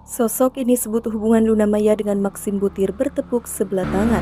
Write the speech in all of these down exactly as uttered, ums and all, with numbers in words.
Sosok ini sebut hubungan Luna Maya dengan Maxim Butir bertepuk sebelah tangan.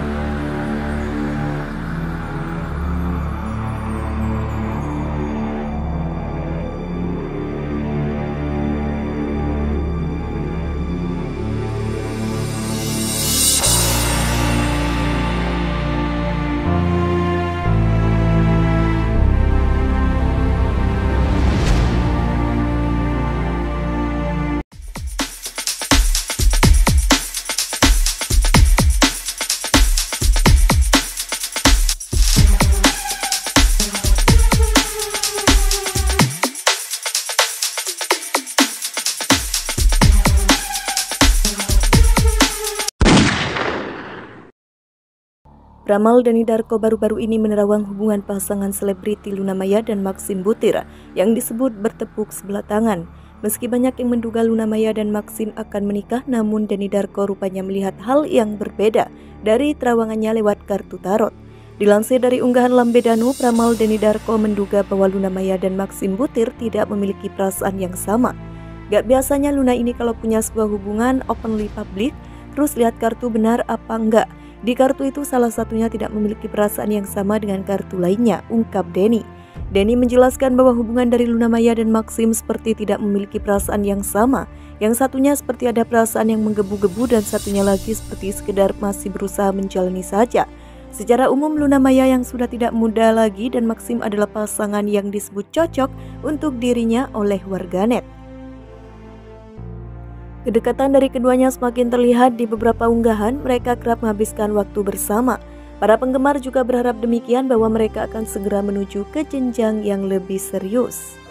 Peramal Dhani Darko baru-baru ini menerawang hubungan pasangan selebriti Luna Maya dan Maxim Butir yang disebut bertepuk sebelah tangan. Meski banyak yang menduga Luna Maya dan Maxim akan menikah, namun Dhani Darko rupanya melihat hal yang berbeda dari terawangannya lewat kartu tarot. Dilansir dari unggahan Lambedanu, peramal Dhani Darko menduga bahwa Luna Maya dan Maxim Butir tidak memiliki perasaan yang sama. Gak biasanya Luna ini kalau punya sebuah hubungan openly public, terus lihat kartu benar apa enggak. Di kartu itu salah satunya tidak memiliki perasaan yang sama dengan kartu lainnya, ungkap Dhani. Dhani menjelaskan bahwa hubungan dari Luna Maya dan Maxim seperti tidak memiliki perasaan yang sama. Yang satunya seperti ada perasaan yang menggebu-gebu dan satunya lagi seperti sekedar masih berusaha menjalani saja. Secara umum Luna Maya yang sudah tidak muda lagi dan Maxim adalah pasangan yang disebut cocok untuk dirinya oleh warganet. Kedekatan dari keduanya semakin terlihat di beberapa unggahan, mereka kerap menghabiskan waktu bersama. Para penggemar juga berharap demikian bahwa mereka akan segera menuju ke jenjang yang lebih serius.